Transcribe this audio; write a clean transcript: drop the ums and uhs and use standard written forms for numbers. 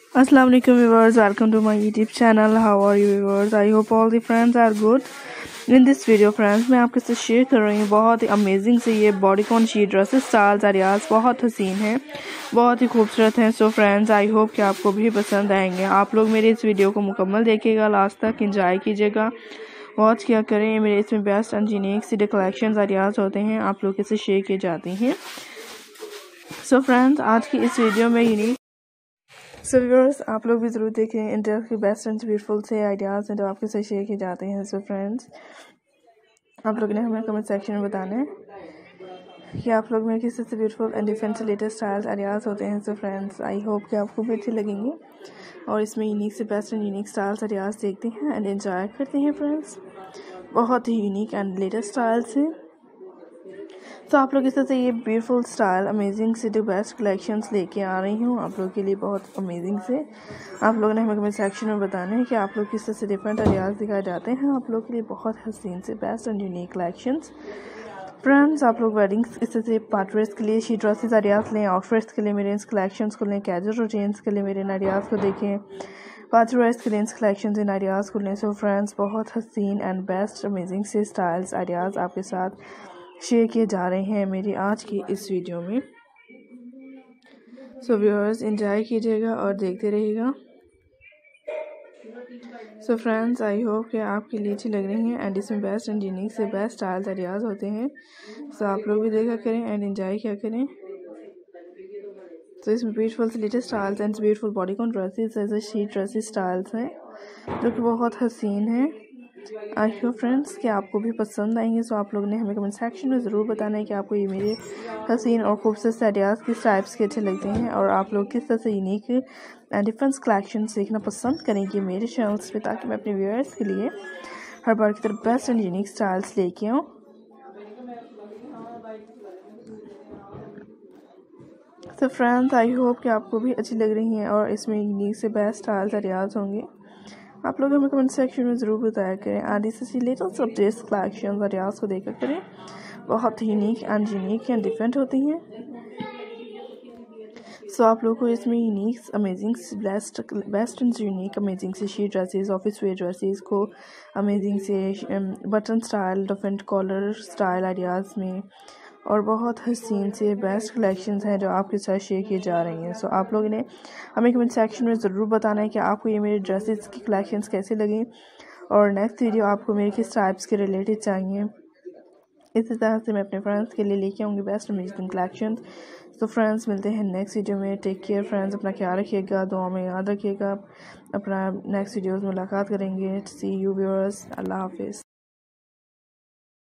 Assalamu alaikum viewers, welcome to my YouTube channel. How are you viewers? I hope all the friends are good. In this video friends मैं आपके साथ share कर रही हूँ बहुत ही amazing से ये bodycon sheath dresses styles ideas बहुत हसीन हैं, बहुत ही खूबसूरत हैं। सो फ्रेंड्स आई होप कि आपको भी पसंद आएंगे। आप लोग मेरे इस वीडियो को मुकम्मल देखिएगा, लास्ट तक इंजॉय कीजिएगा, वॉच किया करें। मेरे इसमें बेस्ट एंड यूनिक सी कलेक्शन आइडियाज़ होते हैं, आप लोग इसे शेयर किए जाते हैं। सो फ्रेंड्स आज की इस वीडियो में यूनिक सो व्यूअर्स आप लोग भी ज़रूर देखें इंडिया के बेस्ट एंड ब्यूटीफुल से आइडियाज़ हैं जो आपके साथ शेयर किए जाते हैं। सो फ्रेंड्स आप लोग ने हमें कमेंट सेक्शन में बताना है कि आप लोग में किस से ब्यूटीफुल एंड डिफरेंट से लेटेस्ट स्टाइल्स आइडियाज़ होते हैं। सो फ्रेंड्स आई होप कि आपको भी अच्छे लगेंगे और इसमें यूनिक से best and unique styles ideas देखते हैं एंड एंजॉय करते हैं। फ्रेंड्स बहुत ही यूनिक एंड लेटेस्ट स्टाइल्स हैं। तो आप लोग इस तरह से ये ब्यूटीफुल स्टाइल अमेजिंग से जो बेस्ट कलेक्शंस लेके आ रही हूँ आप लोग के लिए बहुत अमेजिंग से। आप लोगों ने हमें कमेंट सेक्शन में बताना है कि आप लोग किस तरह से डिफरेंट आइडियाज़ दिखाए जाते हैं आप लोग के लिए बहुत हसीन से best and unique collections. Friends आप लोग वेडिंग्स इस तरह से पार्टी वेयर्स के लिए शीट ड्रेसेस आइडियाज़ लें, आउटफिट्स के लिए मेरे इन कलेक्शंस को लें, कैजुअल रूटीन्स के लिए मेरे इन आइडियाज़ को देखें, पार्टी वेयर्स के लिए इन कलेक्शंस इन आइडियाज़ को लें। सो फ्रेंड्स बहुत हसीन एंड बेस्ट अमेजिंग से स्टाइल्स आइडियाज़ आपके साथ शेयर किए जा रहे हैं मेरी आज की इस वीडियो में। सो व्यूअर्स एंजॉय कीजिएगा और देखते रहिएगा। सो फ्रेंड्स आई होप कि आपके लिए अच्छी लग रही हैं एंड इसमें बेस्ट एंड यूनिक से बेस्ट स्टाइल्स आइडियाज़ होते हैं। सो आप लोग भी देखा करें एंड एंजॉय किया करें। तो इसमें ब्यूटीफुल से latest styles and beautiful bodycon dresses ऐसे शीट ड्रेसेस स्टाइल्स हैं जो कि बहुत हसीन हैं। आई होप फ्रेंड्स कि आपको भी पसंद आएंगे। सो आप लोगों ने हमें कमेंट सेक्शन में ज़रूर बताना है कि आपको ये मेरे हसीन और खूबसूरत आइडियाज़ किस टाइप्स के अच्छे लगते हैं और आप लोग किस तरह से यूनिक एंड डिफरेंट कलेक्शन देखना पसंद करेंगे मेरे चैनल्स पे, ताकि मैं अपने व्यूअर्स के लिए हर बार की तरह बेस्ट एंड यूनिक स्टाइल्स लेके आऊँ। तो फ्रेंड्स आई होप कि आपको भी अच्छी लग रही हैं और इसमें यूनिक से बेस्ट स्टाइल्स आइडियाज़ होंगे। आप लोग हमें कमेंट सेक्शन में ज़रूर बताया करें। आदि से लेटेस्ट अपडेट्स कलेक्शन आइडियाज़ को देखा करें, बहुत यूनिक एंड डिफरेंट होती हैं। सो आप लोग को इसमें unique amazing best and unique amazing से sheath dresses, office wear dresses को अमेजिंग से button style, different collar style ideas में और बहुत हसीन से बेस्ट कलेक्शंस हैं जो आपके साथ शेयर किए जा रही हैं। सो आप लोगों ने हमें कमेंट सेक्शन में ज़रूर बताना है कि आपको ये मेरे ड्रेसेस की कलेक्शंस कैसे लगी और नेक्स्ट वीडियो आपको मेरे किस टाइप्स के रिलेटेड चाहिए। इसी तरह से मैं अपने फ्रेंड्स के लिए लेके आऊँगी बेस्ट अमेजिंग कलेक्शंस। तो फ्रेंड्स मिलते हैं नेक्स्ट वीडियो में। टेक केयर फ्रेंड्स, अपना ख्याल रखिएगा, दुआ में याद रखिएगा। अपना नेक्स्ट वीडियोज़ में मुलाकात करेंगे। सी यू व्यूअर्स, अल्लाह हाफिज़।